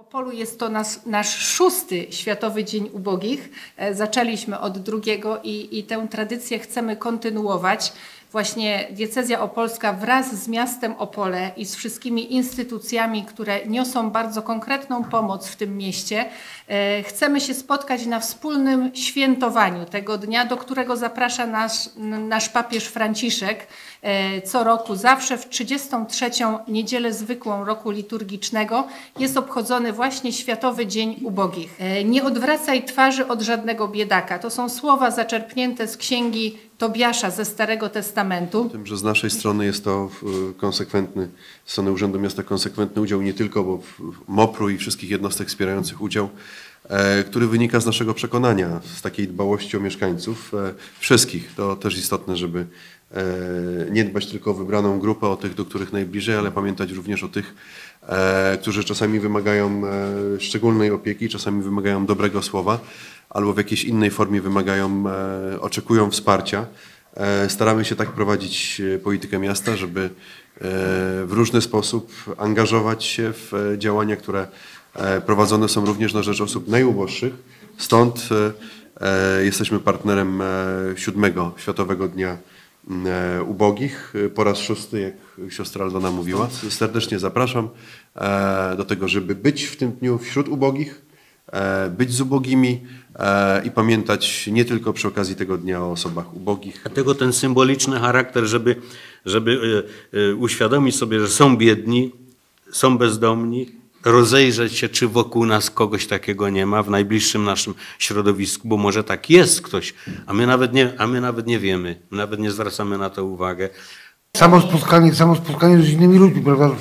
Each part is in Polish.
Opolu jest to nasz 6. Światowy Dzień Ubogich. Zaczęliśmy od 2. i tę tradycję chcemy kontynuować. Właśnie diecezja opolska wraz z miastem Opole i z wszystkimi instytucjami, które niosą bardzo konkretną pomoc w tym mieście, chcemy się spotkać na wspólnym świętowaniu tego dnia, do którego zaprasza nasz papież Franciszek co roku. Zawsze w 33. niedzielę zwykłą roku liturgicznego jest obchodzony właśnie Światowy Dzień Ubogich. Nie odwracaj twarzy od żadnego biedaka. To są słowa zaczerpnięte z księgi Tobiasza ze Starego Testamentu. Tym, że z naszej strony jest to konsekwentny, z strony Urzędu Miasta konsekwentny udział nie tylko, bo MOPR-u i wszystkich jednostek wspierających udział, który wynika z naszego przekonania, z takiej dbałości o mieszkańców wszystkich. To też istotne, żeby nie dbać tylko o wybraną grupę, o tych, do których najbliżej, ale pamiętać również o tych, którzy czasami wymagają szczególnej opieki, czasami wymagają dobrego słowa, albo w jakiejś innej formie oczekują wsparcia. Staramy się tak prowadzić politykę miasta, żeby w różny sposób angażować się w działania, które prowadzone są również na rzecz osób najuboższych. Stąd jesteśmy partnerem 7. Światowego Dnia Ubogich, po raz 6., jak siostra Aldona mówiła. Serdecznie zapraszam do tego, żeby być w tym dniu wśród ubogich, być z ubogimi i pamiętać nie tylko przy okazji tego dnia o osobach ubogich. Dlatego ten symboliczny charakter, żeby uświadomić sobie, że są biedni, są bezdomni, rozejrzeć się, czy wokół nas kogoś takiego nie ma w najbliższym naszym środowisku, bo może tak jest ktoś, a my nawet nie wiemy, nawet nie zwracamy na to uwagę. Samo spotkanie z innymi ludźmi, prawda?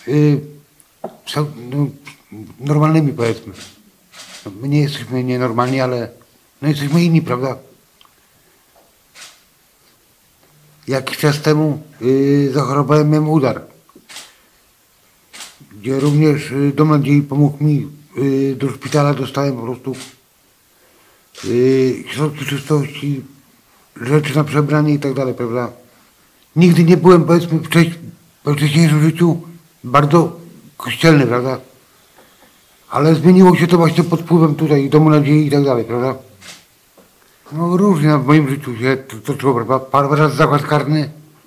Normalnymi, powiedzmy. My nie jesteśmy nienormalni, ale jesteśmy inni, prawda? Jakiś czas temu zachorowałem, miałem udar, gdzie również Dom Nadziei pomógł mi. Do szpitala dostałem po prostu środki czystości, rzeczy na przebranie i tak dalej, prawda? Nigdy nie byłem, powiedzmy, we wcześniejszym życiu bardzo kościelny, prawda? Ale zmieniło się to właśnie pod wpływem tutaj Domu Nadziei i tak dalej, prawda? No różnie w moim życiu się to toczyło, prawda? Parę razy zakład karny,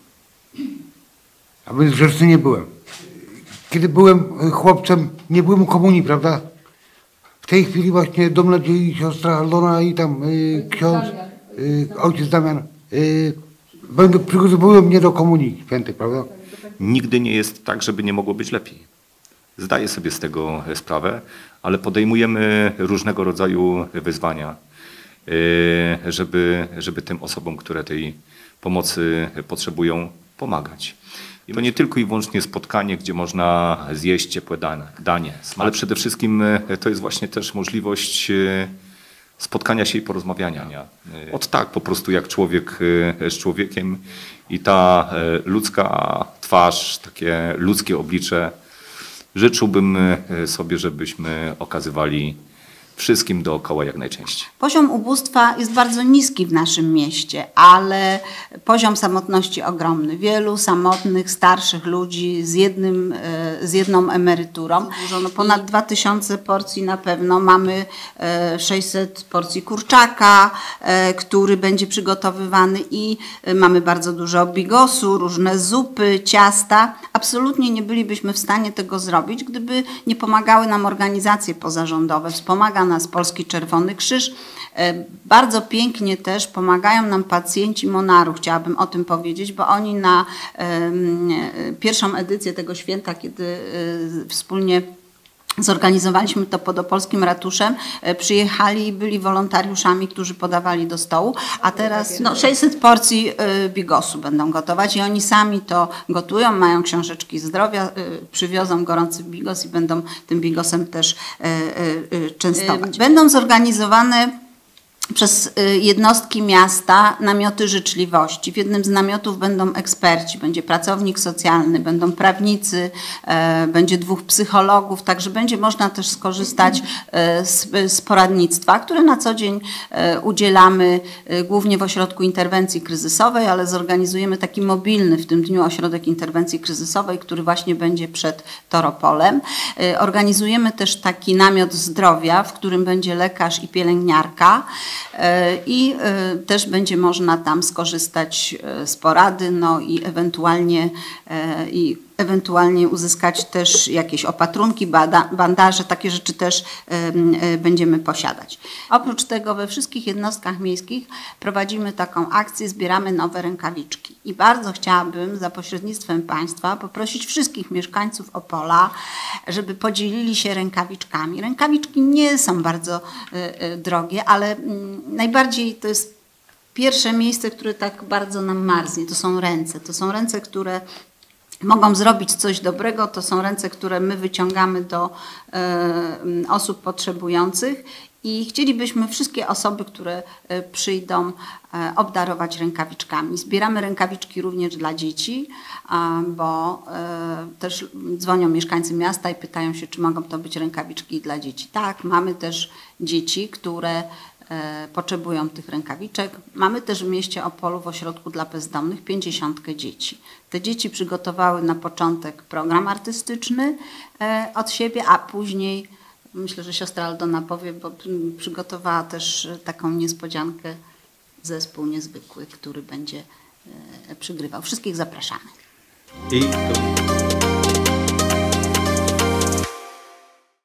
a więc grzeczny nie byłem. Kiedy byłem chłopcem, nie byłem u komunii, prawda? W tej chwili właśnie Dom Nadziei, siostra Aldona i tam ksiądz, ojciec Damian przygotowują mnie do komunii świętej, prawda? Nigdy nie jest tak, żeby nie mogło być lepiej. Zdaję sobie z tego sprawę, ale podejmujemy różnego rodzaju wyzwania, żeby tym osobom, które tej pomocy potrzebują, pomagać. I to nie tylko i wyłącznie spotkanie, gdzie można zjeść ciepłe danie, ale przede wszystkim to jest właśnie też możliwość spotkania się i porozmawiania. Od tak po prostu jak człowiek z człowiekiem i ta ludzka twarz, takie ludzkie oblicze. Życzyłbym sobie, żebyśmy okazywali wszystkim dookoła jak najczęściej. Poziom ubóstwa jest bardzo niski w naszym mieście, ale poziom samotności ogromny. Wielu samotnych, starszych ludzi z jedną emeryturą. No ponad 2000 porcji na pewno. Mamy 600 porcji kurczaka, który będzie przygotowywany i mamy bardzo dużo bigosu, różne zupy, ciasta. Absolutnie nie bylibyśmy w stanie tego zrobić, gdyby nie pomagały nam organizacje pozarządowe. Wspomaga nas Polski Czerwony Krzyż. Bardzo pięknie też pomagają nam pacjenci Monaru. Chciałabym o tym powiedzieć, bo oni na pierwszą edycję tego święta, kiedy wspólnie zorganizowaliśmy to pod opolskim ratuszem, przyjechali i byli wolontariuszami, którzy podawali do stołu, a teraz 600 porcji bigosu będą gotować i oni sami to gotują, mają książeczki zdrowia, przywiozą gorący bigos i będą tym bigosem też częstować. Będą zorganizowane przez jednostki miasta namioty życzliwości. W jednym z namiotów będą eksperci, będzie pracownik socjalny, będą prawnicy, będzie 2 psychologów, także będzie można też skorzystać z poradnictwa, które na co dzień udzielamy głównie w Ośrodku Interwencji Kryzysowej, ale zorganizujemy taki mobilny w tym dniu Ośrodek Interwencji Kryzysowej, który właśnie będzie przed Toropolem. Organizujemy też taki namiot zdrowia, w którym będzie lekarz i pielęgniarka, i też będzie można tam skorzystać z porady, no i ewentualnie uzyskać też jakieś opatrunki, bandaże, takie rzeczy też będziemy posiadać. Oprócz tego we wszystkich jednostkach miejskich prowadzimy taką akcję, zbieramy nowe rękawiczki. I bardzo chciałabym za pośrednictwem Państwa poprosić wszystkich mieszkańców Opola, żeby podzielili się rękawiczkami. Rękawiczki nie są bardzo drogie, ale najbardziej to jest pierwsze miejsce, które tak bardzo nam marznie. To są ręce. To są ręce, które mogą zrobić coś dobrego. To są ręce, które my wyciągamy do osób potrzebujących i chcielibyśmy wszystkie osoby, które przyjdą, obdarować rękawiczkami. Zbieramy rękawiczki również dla dzieci, bo też dzwonią mieszkańcy miasta i pytają się, czy mogą to być rękawiczki dla dzieci. Tak, mamy też dzieci, które potrzebują tych rękawiczek. Mamy też w mieście Opolu w ośrodku dla bezdomnych 50 dzieci. Te dzieci przygotowały na początek program artystyczny od siebie, a później myślę, że siostra Aldona powie, bo przygotowała też taką niespodziankę, zespół niezwykły, który będzie przygrywał. Wszystkich zapraszamy. I to...